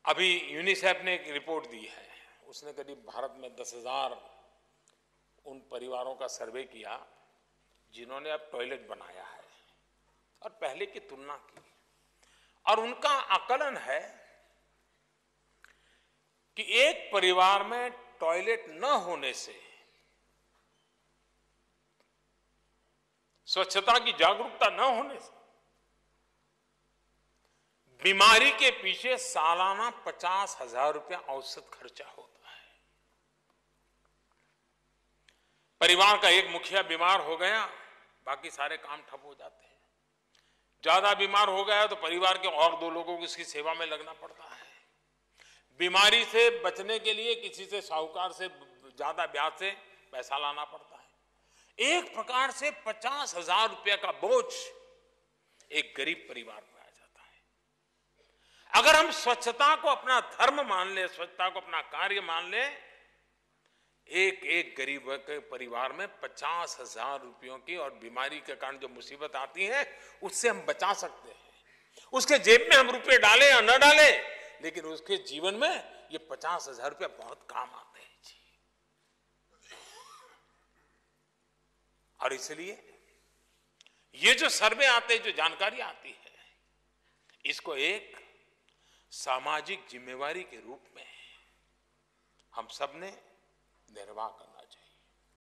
अभी यूनिसेफ ने एक रिपोर्ट दी है, उसने करीब भारत में 10,000 उन परिवारों का सर्वे किया जिन्होंने अब टॉयलेट बनाया है और पहले की तुलना की, और उनका आकलन है कि एक परिवार में टॉयलेट न होने से, स्वच्छता की जागरूकता न होने से बीमारी के पीछे सालाना 50,000 रुपया औसत खर्चा होता है। परिवार का एक मुखिया बीमार हो गया, बाकी सारे काम ठप हो जाते हैं। ज्यादा बीमार हो गया तो परिवार के और 2 लोगों को इसकी सेवा में लगना पड़ता है। बीमारी से बचने के लिए किसी से साहूकार से ज्यादा ब्याज से पैसा लाना पड़ता है। एक प्रकार से 50,000 रुपया का बोझ एक गरीब परिवार पर आ जाता है। अगर हम स्वच्छता को अपना धर्म मान ले, स्वच्छता को अपना कार्य मान ले, एक एक गरीब के परिवार में 50,000 रुपयों की और बीमारी के कारण जो मुसीबत आती है उससे हम बचा सकते हैं। उसके जेब में हम रुपए डालें या न डालें, लेकिन उसके जीवन में ये 50,000 रुपये बहुत काम आते हैं जी। और इसलिए ये जो सर्वे आते हैं, जो जानकारी आती है, इसको एक सामाजिक जिम्मेवारी के रूप में हम सब ने निर्वाह करना।